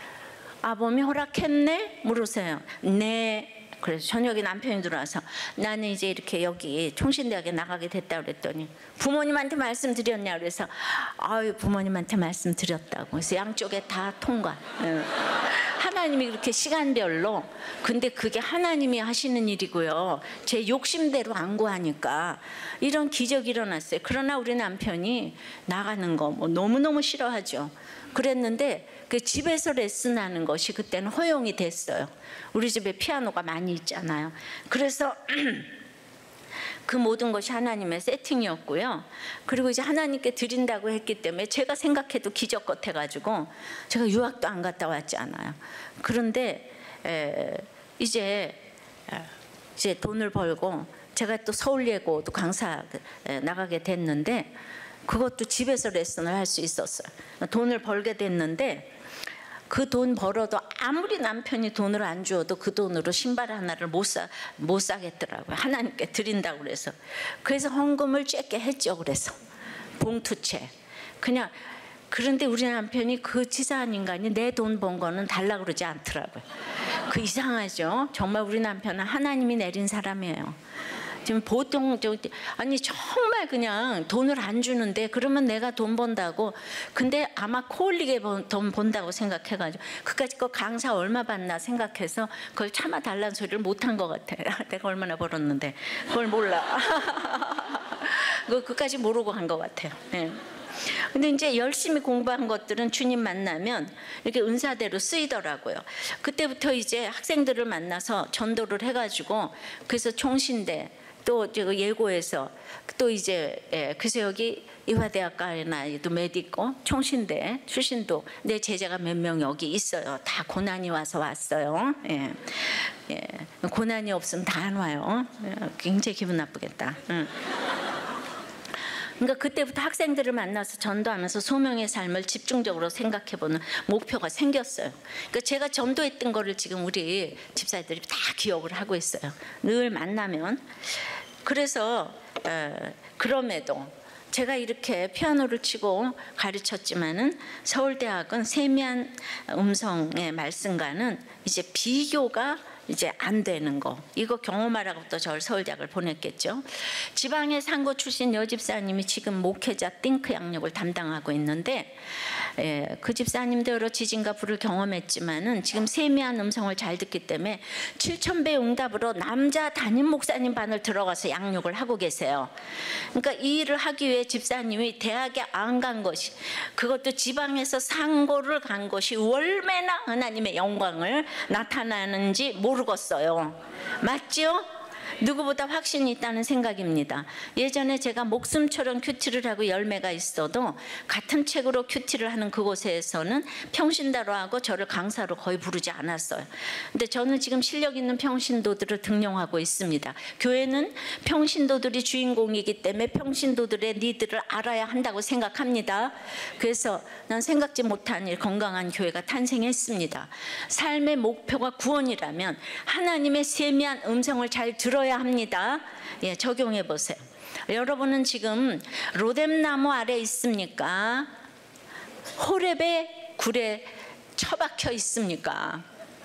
S1: 아범이 허락했네? 물으세요. 네. 그래서 저녁에 남편이 들어와서 나는 이제 이렇게 여기 총신대학에 나가게 됐다 그랬더니 부모님한테 말씀드렸냐 그래서 아유 부모님한테 말씀드렸다고. 그래서 양쪽에 다 통과. 하나님이 그렇게 시간별로, 근데 그게 하나님이 하시는 일이고요. 제 욕심대로 안 구하니까 이런 기적이 일어났어요. 그러나 우리 남편이 나가는 거 뭐 너무너무 싫어하죠. 그랬는데 그 집에서 레슨하는 것이 그때는 허용이 됐어요. 우리 집에 피아노가 많이 있잖아요. 그래서 그 모든 것이 하나님의 세팅이었고요. 그리고 이제 하나님께 드린다고 했기 때문에 제가 생각해도 기적 같아가지고 제가 유학도 안 갔다 왔지 않아요. 그런데 에, 이제 이제 돈을 벌고 제가 또 서울예고도 강사 나가게 됐는데 그것도 집에서 레슨을 할 수 있었어요. 돈을 벌게 됐는데 그 돈 벌어도 아무리 남편이 돈을 안 주어도 그 돈으로 신발 하나를 못 사, 못 사겠더라고요. 하나님께 드린다고 그래서. 그래서 헌금을 쬐게 했죠. 그래서 봉투채 그냥. 그런데 우리 남편이 그 치사한 인간이 내 돈 번 거는 달라고 그러지 않더라고요. 그 이상하죠. 정말 우리 남편은 하나님이 내린 사람이에요. 지금 보통 저 아니 정말 그냥 돈을 안 주는데 그러면 내가 돈 번다고, 근데 아마 코올리게 돈 번다고 생각해가지고 그까짓 거 강사 얼마 받나 생각해서 그걸 참아 달라는 소리를 못한 것 같아요. 내가 얼마나 벌었는데 그걸 몰라. 그까지 모르고 한 것 같아요. 네. 근데 이제 열심히 공부한 것들은 주님 만나면 이렇게 은사대로 쓰이더라고요. 그때부터 이제 학생들을 만나서 전도를 해가지고 그래서 총신대 또 예고에서 또 이제 예, 그래서 여기 이화대학가에도 메디고 총신대 출신도 내 제자가 몇 명 여기 있어요. 다 고난이 와서 왔어요. 예. 예. 고난이 없으면 다 안 와요. 예. 굉장히 기분 나쁘겠다. 응. 그러니까 그때부터 학생들을 만나서 전도하면서 소명의 삶을 집중적으로 생각해보는 목표가 생겼어요. 그러니까 제가 전도했던 거를 지금 우리 집사들이 다 기억을 하고 있어요. 늘 만나면. 그래서 어, 그럼에도 제가 이렇게 피아노를 치고 가르쳤지만은 서울대학은 세미한 음성의 말씀과는 이제 비교가 이제 안 되는 거, 이거 경험하라고 또 저를 서울대학을 보냈겠죠. 지방의 상고 출신 여집사님이 지금 목회자 띵크 양육을 담당하고 있는데 예, 그 집사님도 여러 지진과 불을 경험했지만은 지금 세미한 음성을 잘 듣기 때문에 칠천 배 응답으로 남자 담임 목사님 반을 들어가서 양육을 하고 계세요. 그러니까 이 일을 하기 위해 집사님이 대학에 안 간 것이, 그것도 지방에서 상고를 간 것이 얼마나 하나님의 영광을 나타나는지 모르겠어요. 맞죠? 누구보다 확신이 있다는 생각입니다. 예전에 제가 목숨처럼 큐티를 하고 열매가 있어도 같은 책으로 큐티를 하는 그곳에서는 평신다로 하고 저를 강사로 거의 부르지 않았어요. 근데 저는 지금 실력 있는 평신도들을 등용하고 있습니다. 교회는 평신도들이 주인공이기 때문에 평신도들의 니들을 알아야 한다고 생각합니다. 그래서 난 생각지 못한 일, 건강한 교회가 탄생했습니다. 삶의 목표가 구원이라면 하나님의 세미한 음성을 잘 들어야 합니다. 예, 적용해 보세요. 여러분은 지금 로뎀나무 아래 있습니까? 호렙의 굴에 처박혀 있습니까?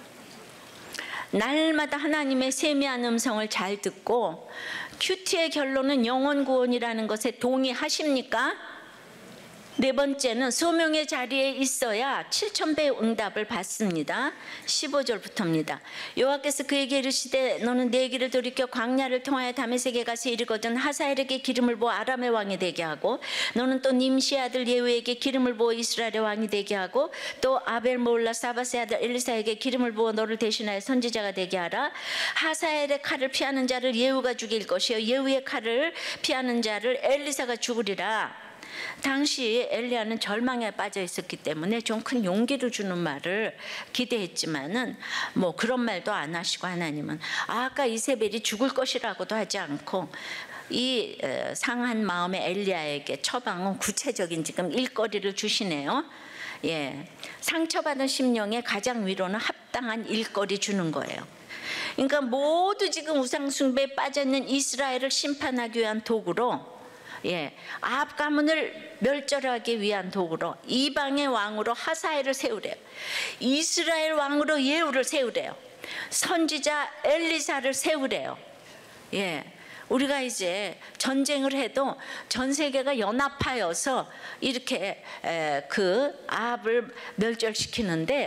S1: 날마다 하나님의 세미한 음성을 잘 듣고 큐티의 결론은 영혼 구원이라는 것에 동의하십니까? 네 번째는 소명의 자리에 있어야 칠천 배의 응답을 받습니다. 십오 절부터입니다. 여호와께서 그에게 이르시되 너는 내 길을 돌이켜 광야를 통하여 다메섹에 가서 이르거든 하사엘에게 기름을 부어 아람의 왕이 되게 하고 너는 또 님시의 아들 예후에게 기름을 부어 이스라엘의 왕이 되게 하고 또 아벨 모올라 사바스의 아들 엘리사에게 기름을 부어 너를 대신하여 선지자가 되게 하라. 하사엘의 칼을 피하는 자를 예후가 죽일 것이요 예후의 칼을 피하는 자를 엘리사가 죽으리라. 당시 엘리야는 절망에 빠져 있었기 때문에 좀 큰 용기를 주는 말을 기대했지만은 뭐 그런 말도 안 하시고 하나님은 아까 이세벨이 죽을 것이라고도 하지 않고 이 상한 마음의 엘리야에게 처방은 구체적인 지금 일거리를 주시네요. 예, 상처받은 심령의 가장 위로는 합당한 일거리 주는 거예요. 그러니까 모두 지금 우상숭배에 빠져있는 이스라엘을 심판하기 위한 도구로, 예, 아합 가문을 멸절하기 위한 도구로 이방의 왕으로 하사엘을 세우래요. 이스라엘 왕으로 예후를 세우래요. 선지자 엘리사를 세우래요. 예, 우리가 이제 전쟁을 해도 전 세계가 연합하여서 이렇게 에, 그 아합을 멸절시키는데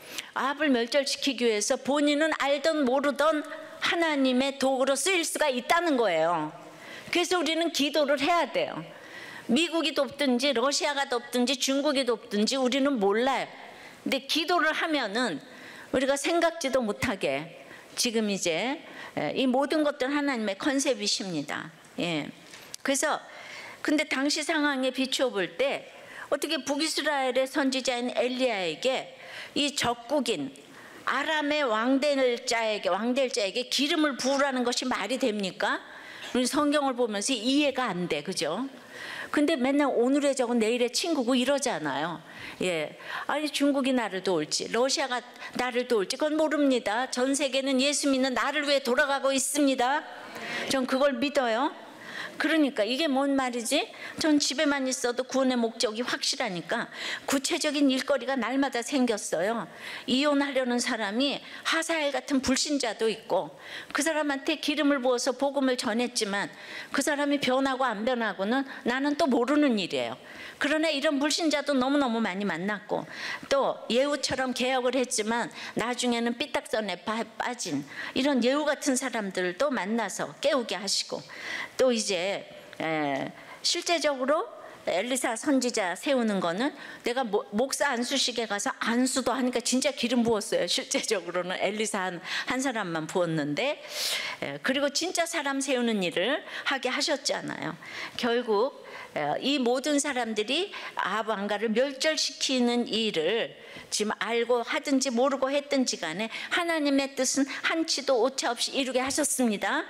S1: 아합을 멸절시키기 위해서 본인은 알던 모르던 하나님의 도구로 쓰일 수가 있다는 거예요. 그래서 우리는 기도를 해야 돼요. 미국이 돕든지 러시아가 돕든지 중국이 돕든지 우리는 몰라요. 근데 기도를 하면은 우리가 생각지도 못하게 지금 이제 이 모든 것들 하나님의 컨셉이십니다. 예. 그래서 근데 당시 상황에 비추어 볼 때 어떻게 북이스라엘의 선지자인 엘리야에게 이 적국인 아람의 왕될 자에게 왕될 자에게 기름을 부으라는 것이 말이 됩니까? 우리 성경을 보면서 이해가 안 돼, 그죠? 근데 맨날 오늘의 적은 내일의 친구고 이러잖아요. 예, 아니 중국이 나를 도울지 러시아가 나를 도울지 그건 모릅니다. 전 세계는 예수 믿는 나를 위해 돌아가고 있습니다. 전 그걸 믿어요. 그러니까 이게 뭔 말이지? 전 집에만 있어도 구원의 목적이 확실하니까 구체적인 일거리가 날마다 생겼어요. 이혼하려는 사람이 하사엘 같은 불신자도 있고 그 사람한테 기름을 부어서 복음을 전했지만 그 사람이 변하고 안 변하고는 나는 또 모르는 일이에요. 그러나 이런 불신자도 너무너무 많이 만났고 또 예후처럼 개혁을 했지만 나중에는 삐딱선에 빠진 이런 예후 같은 사람들도 만나서 깨우게 하시고 또 이제 에, 실제적으로 엘리사 선지자 세우는 거는 내가 모, 목사 안수식에 가서 안수도 하니까 진짜 기름 부었어요. 실제적으로는 엘리사 한, 한 사람만 부었는데 에, 그리고 진짜 사람 세우는 일을 하게 하셨잖아요. 결국 에, 이 모든 사람들이 아합 왕가를 멸절시키는 일을 지금 알고 하든지 모르고 했든지 간에 하나님의 뜻은 한치도 오차 없이 이루게 하셨습니다.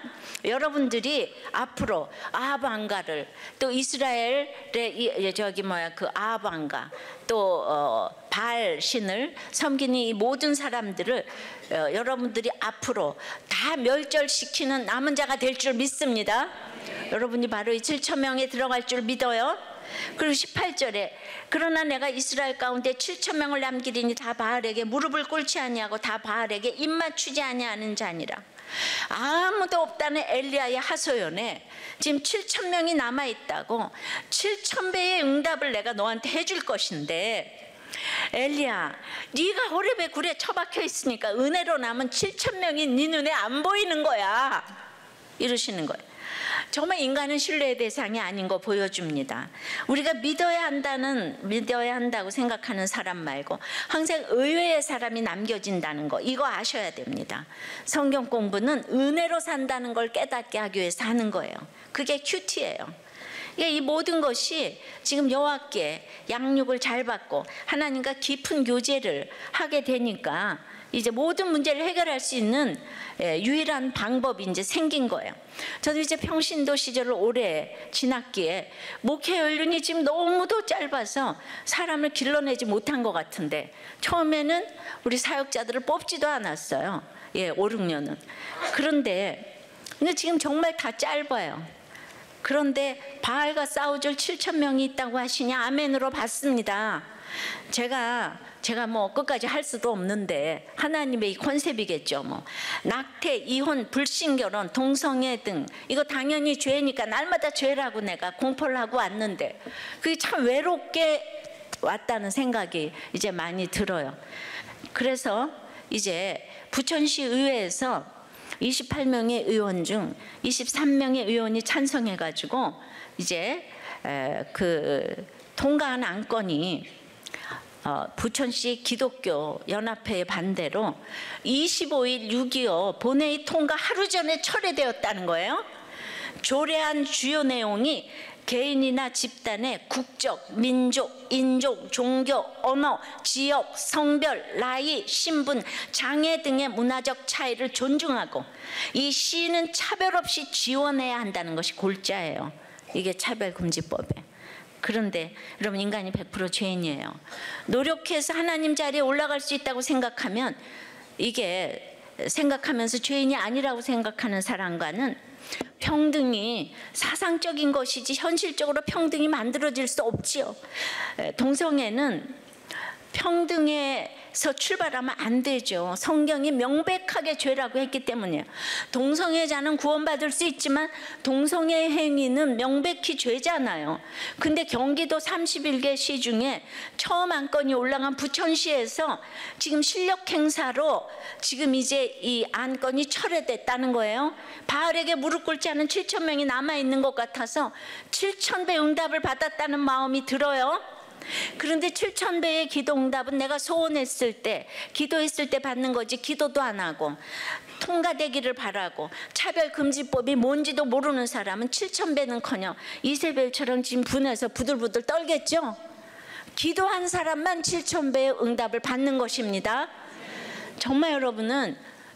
S1: 여러분들이 앞으로 아합 왕가를 또 이스라엘의 저기 뭐야 그 아합 왕가 또 어, 바알 신을 섬기는 이 모든 사람들을 어, 여러분들이 앞으로 다 멸절시키는 남은 자가 될 줄 믿습니다. 여러분이 바로 이 칠천 명에 들어갈 줄 믿어요. 그리고 십팔 절에 그러나 내가 이스라엘 가운데 칠천 명을 남기리니 다 바알에게 무릎을 꿇지 아니하고 다 바알에게 입 맞추지 아니하는 자니라. 아무도 없다는 엘리야의 하소연에 지금 칠천 명이 남아있다고 칠천 배의 응답을 내가 너한테 해줄 것인데 엘리야 네가 호렙의 굴에 처박혀 있으니까 은혜로 남은 칠천 명이 네 눈에 안 보이는 거야 이러시는 거예요. 정말 인간은 신뢰의 대상이 아닌 거 보여줍니다. 우리가 믿어야 한다는 믿어야 한다고 생각하는 사람 말고 항상 의외의 사람이 남겨진다는 거 이거 아셔야 됩니다. 성경 공부는 은혜로 산다는 걸 깨닫게 하기 위해서 하는 거예요. 그게 큐티예요. 이 모든 것이 지금 여호와께 양육을 잘 받고 하나님과 깊은 교제를 하게 되니까 이제 모든 문제를 해결할 수 있는 유일한 방법이 이제 생긴 거예요. 저도 이제 평신도 시절을 오래 지났기에 목회 연륜이 지금 너무도 짧아서 사람을 길러내지 못한 것 같은데 처음에는 우리 사역자들을 뽑지도 않았어요. 예, 오, 육 년은. 그런데 근데 지금 정말 다 짧아요. 그런데 바알과 싸워줄 칠천 명이 있다고 하시니 아멘으로 받습니다. 제가 제가 뭐 끝까지 할 수도 없는데 하나님의 이 컨셉이겠죠. 뭐 낙태, 이혼, 불신결혼, 동성애 등 이거 당연히 죄니까 날마다 죄라고 내가 공포를 하고 왔는데 그게 참 외롭게 왔다는 생각이 이제 많이 들어요. 그래서 이제 부천시 의회에서 이십팔 명의 의원 중 이십삼 명의 의원이 찬성해가지고 이제 그 통과한 안건이 어, 부천시 기독교 연합회의 반대로 이십오 일 육 이오 본회의 통과 하루 전에 철회되었다는 거예요. 조례안 주요 내용이 개인이나 집단의 국적, 민족, 인종, 종교, 언어, 지역, 성별, 나이, 신분, 장애 등의 문화적 차이를 존중하고 이 시는 차별 없이 지원해야 한다는 것이 골자예요. 이게 차별금지법에. 그런데 여러분 인간이 백 퍼센트 죄인이에요. 노력해서 하나님 자리에 올라갈 수 있다고 생각하면 이게 생각하면서 죄인이 아니라고 생각하는 사람과는 평등이 사상적인 것이지 현실적으로 평등이 만들어질 수 없지요. 동성애는 평등의 죄에서 출발하면 안 되죠. 성경이 명백하게 죄라고 했기 때문이에요. 동성애자는 구원받을 수 있지만 동성애 행위는 명백히 죄잖아요. 근데 경기도 삼십일 개 시 중에 처음 안건이 올라간 부천시에서 지금 실력 행사로 지금 이제 이 안건이 철회됐다는 거예요. 바알에게 무릎 꿇지 않은 칠천 명이 남아있는 것 같아서 칠천 배 응답을 받았다는 마음이 들어요. 그런데 칠천 배의 기도 응답은 내가 소원했을 때, 기도했을 때 받는 거지 기도도 안 하고 통과되기를 바라고 차별금지법이 뭔지도 모르는 사람은 칠천 배는커녕 이세벨처럼 지금 분해서 부들부들 떨겠죠. 기도한 사람만 칠천 배의 응답을 받는 것입니다. 정말 여러분은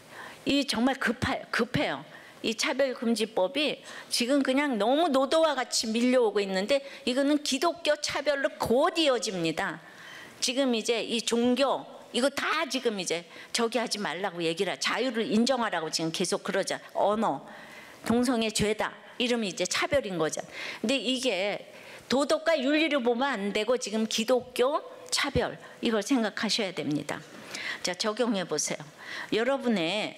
S1: 이 정말 급해요. 급해요. 이 차별금지법이 지금 그냥 너무 노도와 같이 밀려오고 있는데 이거는 기독교 차별로 곧 이어집니다. 지금 이제 이 종교 이거 다 지금 이제 저기 하지 말라고 얘기를 하, 자유를 인정하라고 지금 계속 그러자. 언어, 동성애 죄다 이러면 이제 차별인 거죠. 근데 이게 도덕과 윤리로 보면 안 되고 지금 기독교 차별 이걸 생각하셔야 됩니다. 자, 적용해 보세요. 여러분의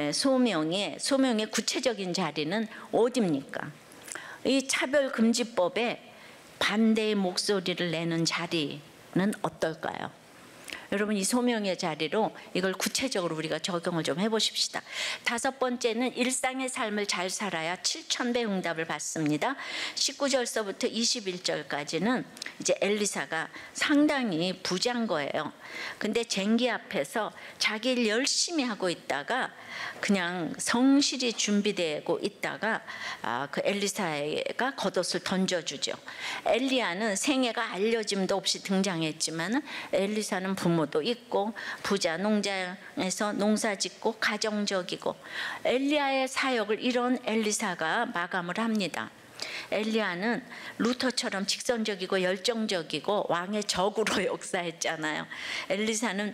S1: 소명의 소명의 구체적인 자리는 어디입니까? 이 차별금지법에 반대의 목소리를 내는 자리는 어떨까요? 여러분 이 소명의 자리로 이걸 구체적으로 우리가 적용을 좀 해보십시다. 다섯 번째는 일상의 삶을 잘 살아야 칠천 배 응답을 받습니다. 십구 절서부터 이십일 절까지는 이제 엘리사가 상당히 부자인 거예요. 근데 쟁기 앞에서 자기 일 열심히 하고 있다가 그냥 성실히 준비되고 있다가 아, 그 엘리사가 겉옷을 던져주죠. 엘리야는 생애가 알려짐도 없이 등장했지만 엘리사는 부모도 있고 부자 농장에서 농사짓고 가정적이고 엘리야의 사역을 이런 엘리사가 마감을 합니다. 엘리야는 루터처럼 직선적이고 열정적이고 왕의 적으로 역사했잖아요. 엘리사는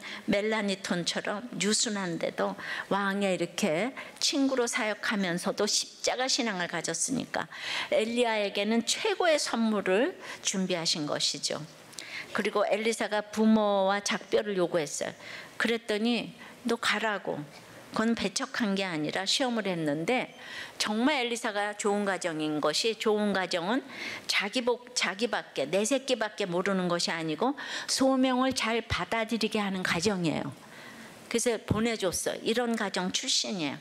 S1: 멜라니톤처럼 유순한데도 왕의 이렇게 친구로 사역하면서도 십자가 신앙을 가졌으니까 엘리야에게는 최고의 선물을 준비하신 것이죠. 그리고 엘리사가 부모와 작별을 요구했어요. 그랬더니 너 가라고. 그건 배척한 게 아니라 시험을 했는데 정말 엘리사가 좋은 가정인 것이 좋은 가정은 자기 복 자기밖에 내 새끼밖에 모르는 것이 아니고 소명을 잘 받아들이게 하는 가정이에요. 그래서 보내줬어요. 이런 가정 출신이에요.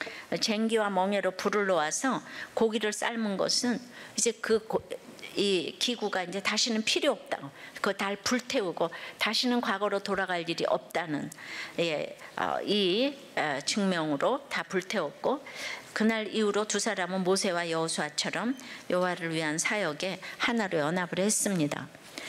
S1: 쟁기와 멍에로 불을 놓아서 고기를 삶은 것은 이제 그 고, 이 기구가 이제 다시는 필요 없다고, 그거 다 불태우고 다시는 과거로 돌아갈 일이 없다는 예, 어, 이 어, 증명으로 다 불태웠고 그날 이후로 두 사람은 모세와 여호수아처럼 여호와를 위한 사역에 하나로 연합을 했습니다.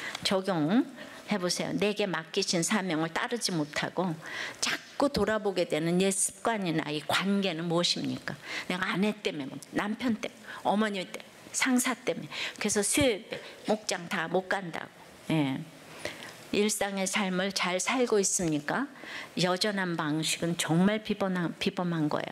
S1: 적용해 보세요. 내게 맡기신 사명을 따르지 못하고 자꾸 돌아보게 되는 옛 습관이나 이 관계는 무엇입니까? 내가 아내 때문에, 남편 때문에, 어머니 때문에, 상사 때문에. 그래서 수요일 목장 다 못 간다고. 예. 일상의 삶을 잘 살고 있습니까? 여전한 방식은 정말 비범한, 비범한 거예요.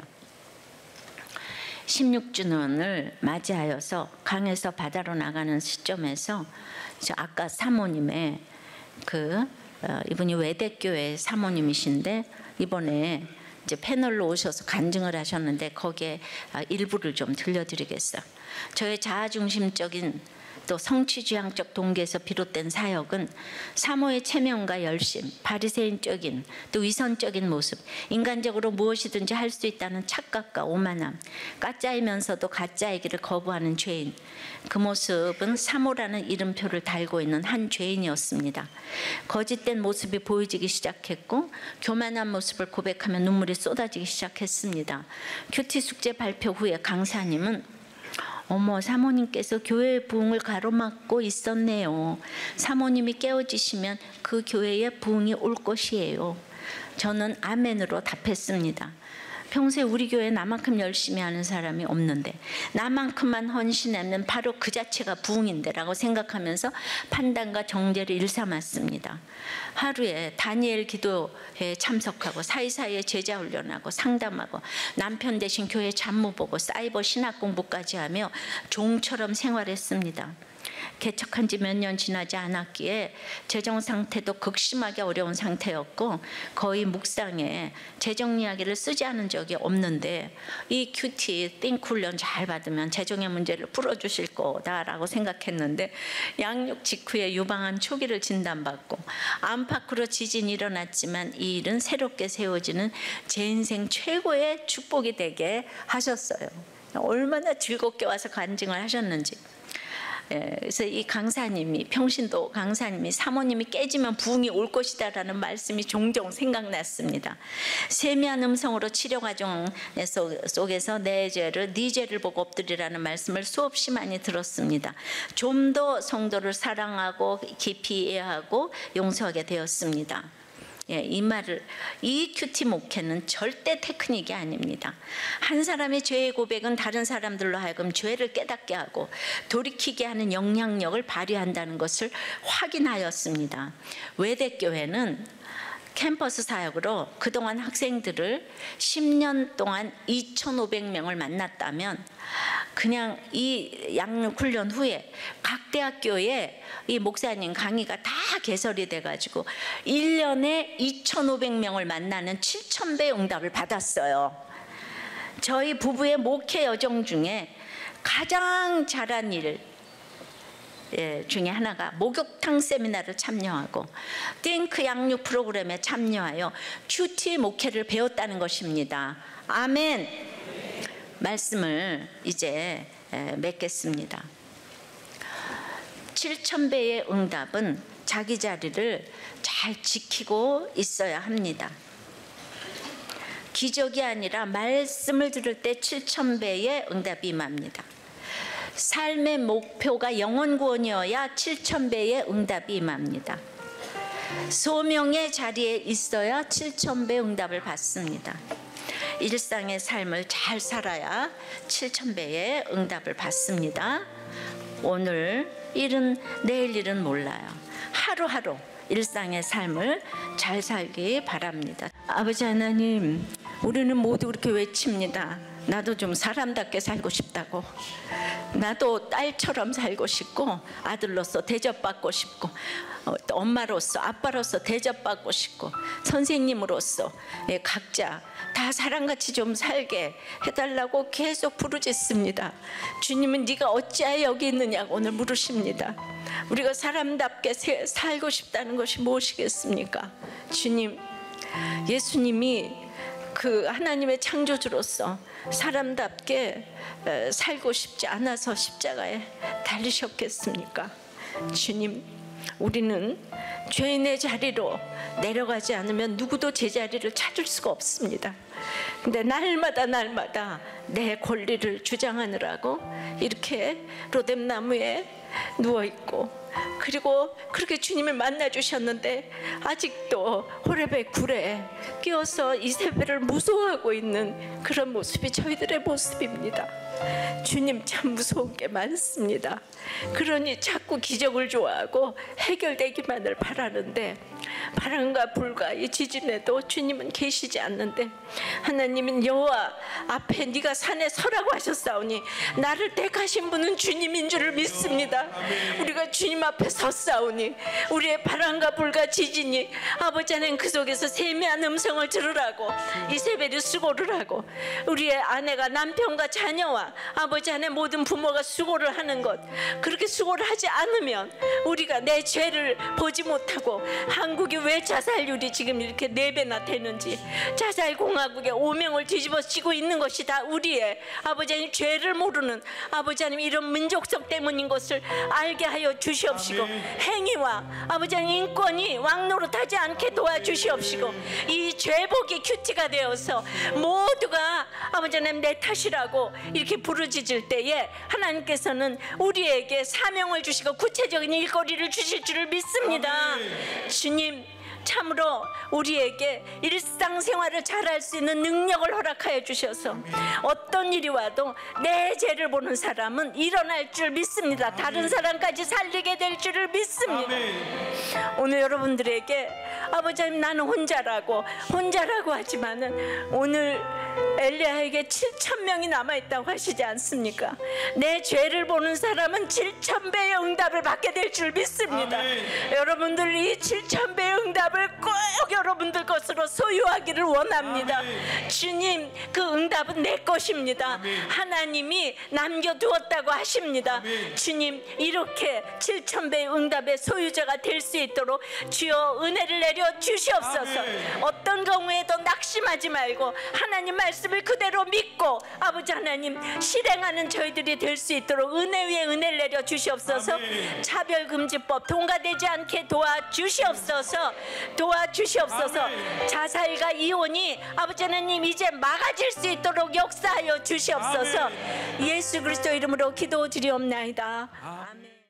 S1: 십육 주년을 맞이하여서 강에서 바다로 나가는 시점에서 아까 사모님의 그 어, 이분이 외대교회 사모님이신데 이번에 이제 패널로 오셔서 간증을 하셨는데 거기에 일부를 좀 들려드리겠어요. 저의 자아중심적인 또 성취지향적 동기에서 비롯된 사역은 사모의 체면과 열심, 바리새인적인 또 위선적인 모습, 인간적으로 무엇이든지 할 수 있다는 착각과 오만함, 가짜이면서도 가짜이기를 거부하는 죄인, 그 모습은 사모라는 이름표를 달고 있는 한 죄인이었습니다. 거짓된 모습이 보여지기 시작했고 교만한 모습을 고백하며 눈물이 쏟아지기 시작했습니다. 큐티 숙제 발표 후에 강사님은 어머, 사모님께서 교회의 부흥을 가로막고 있었네요. 사모님이 깨어지시면 그 교회에 부흥이 올 것이에요. 저는 아멘으로 답했습니다. 평소에 우리 교회에 나만큼 열심히 하는 사람이 없는데 나만큼만 헌신하면 바로 그 자체가 부흥인데 라고 생각하면서 판단과 정죄를 일삼았습니다. 하루에 다니엘 기도에 참석하고 사이사이에 제자 훈련하고 상담하고 남편 대신 교회 잡무 보고 사이버 신학 공부까지 하며 종처럼 생활했습니다. 개척한 지 몇 년 지나지 않았기에 재정 상태도 극심하게 어려운 상태였고 거의 묵상에 재정 이야기를 쓰지 않은 적이 없는데 이 큐티 띵크 훈련 잘 받으면 재정의 문제를 풀어주실 거다라고 생각했는데 양육 직후에 유방암 초기를 진단받고 안팎으로 지진이 일어났지만 이 일은 새롭게 세워지는 제 인생 최고의 축복이 되게 하셨어요. 얼마나 즐겁게 와서 간증을 하셨는지. 예, 그래서 이 강사님이 평신도 강사님이 사모님이 깨지면 부흥이 올 것이다 라는 말씀이 종종 생각났습니다. 세미한 음성으로 치료 과정 속에서 내 죄를 네 죄를 보고 엎드리라는 말씀을 수없이 많이 들었습니다. 좀 더 성도를 사랑하고 깊이 이해하고 용서하게 되었습니다. 예, 이 말을 이 큐티 목회는 절대 테크닉이 아닙니다. 한 사람의 죄의 고백은 다른 사람들로 하여금 죄를 깨닫게 하고 돌이키게 하는 영향력을 발휘한다는 것을 확인하였습니다. 외대교회는 캠퍼스 사역으로 그동안 학생들을 십 년 동안 이천오백 명을 만났다면 그냥 이 양육 훈련 후에 각 대학교에 이 목사님 강의가 다 개설이 돼가지고 일 년에 이천오백 명을 만나는 칠천 배의 응답을 받았어요. 저희 부부의 목회 여정 중에 가장 잘한 일 예, 중에 하나가 목욕탕 세미나를 참여하고 띵크 양육 프로그램에 참여하여 큐티 목회를 배웠다는 것입니다. 아멘. 말씀을 이제 맺겠습니다. 칠천 배의 응답은 자기 자리를 잘 지키고 있어야 합니다. 기적이 아니라 말씀을 들을 때 칠천 배의 응답이 임합니다. 삶의 목표가 영혼 구원이어야 칠천 배의 응답이 임합니다. 소명의 자리에 있어야 칠천 배 응답을 받습니다. 일상의 삶을 잘 살아야 칠천 배의 응답을 받습니다. 오늘 일은 내일 일은 몰라요. 하루하루 일상의 삶을 잘 살기 바랍니다. 아버지 하나님, 우리는 모두 그렇게 외칩니다. 나도 좀 사람답게 살고 싶다고. 나도 딸처럼 살고 싶고 아들로서 대접받고 싶고 엄마로서 아빠로서 대접받고 싶고 선생님으로서 각자 다 사람같이 좀 살게 해달라고 계속 부르짖습니다. 주님은 네가 어찌하여 여기 있느냐고 오늘 물으십니다. 우리가 사람답게 살고 싶다는 것이 무엇이겠습니까? 주님, 예수님이 그 하나님의 창조주로서 사람답게 살고 싶지 않아서 십자가에 달리셨겠습니까? 주님, 우리는 죄인의 자리로 내려가지 않으면 누구도 제자리를 찾을 수가 없습니다. 근데 날마다 날마다 내 권리를 주장하느라고 이렇게 로뎀나무에 누워있고, 그리고 그렇게 주님을 만나주셨는데 아직도 호레베 굴에 끼어서 이세벨을 무서워하고 있는 그런 모습이 저희들의 모습입니다. 주님, 참 무서운 게 많습니다. 그러니 자꾸 기적을 좋아하고 해결되기만을 바라는데 바람과 불과 이 지진에도 주님은 계시지 않는데, 하나님은 여호와 앞에 네가 산에 서라고 하셨사오니 나를 택하신 분은 주님인 줄을 믿습니다. 우리가 주님 앞에 섰사오니 우리의 바람과 불과 지진이 아버지 하나님 그 속에서 세미한 음성을 들으라고 이세벨이 수고를 하고, 우리의 아내가 남편과 자녀와 아버지 하나님 모든 부모가 수고를 하는 것, 그렇게 수고를 하지 않으면 우리가 내 죄를 보지 못하고 한국이 왜 자살률이 지금 이렇게 네 배나 되는지, 자살공화국의 오명을 뒤집어쓰고 있는 것이 다 우리의 아버지 하나님 죄를 모르는 아버지 하나님 이런 민족성 때문인 것을 알게 하여 주시옵시고, 아멘. 행위와 아버지 하나님 인권이 왕노릇하지 않게 도와주시옵시고, 이 죄복이 큐티가 되어서 모두가 아버지 하나님 내 탓이라고 이렇게 부르짖을 때에 하나님께서는 우리에게 사명을 주시고 구체적인 일거리를 주실 줄을 믿습니다. 아멘. 주님, 참으로 우리에게 일상생활을 잘할 수 있는 능력을 허락하여 주셔서 어떤 일이 와도 내 죄를 보는 사람은 일어날 줄 믿습니다. 다른 사람까지 살리게 될 줄을 믿습니다. 오늘 여러분들에게 아버지 하나님, 나는 혼자라고 혼자라고 하지만은 오늘 엘리야에게 칠천 명이 남아있다고 하시지 않습니까? 내 죄를 보는 사람은 칠천 배의 응답을 받게 될 줄 믿습니다.
S2: 아멘.
S1: 여러분들 이 칠천 배의 응답을 꼭 여러분들 것으로 소유하기를 원합니다.
S2: 아멘.
S1: 주님, 그 응답은 내 것입니다.
S2: 아멘.
S1: 하나님이 남겨두었다고 하십니다.
S2: 아멘.
S1: 주님, 이렇게 칠천 배의 응답의 소유자가 될 수 있도록 주여 은혜를 내려 주시옵소서.
S2: 아멘.
S1: 어떤 경우에도 낙심하지 말고 하나님 말씀을 그대로 믿고 아버지 하나님 실행하는 저희들이 될 수 있도록 은혜 위에 은혜를 내려 주시옵소서.
S2: 아멘.
S1: 차별금지법 통과되지 않게 도와주시옵소서. 도와주시옵소서.
S2: 아멘.
S1: 자살과 이혼이 아버지 하나님 이제 막아질 수 있도록 역사하여 주시옵소서.
S2: 아멘.
S1: 예수 그리스도 이름으로 기도드리옵나이다.
S2: 아멘.
S1: 아멘.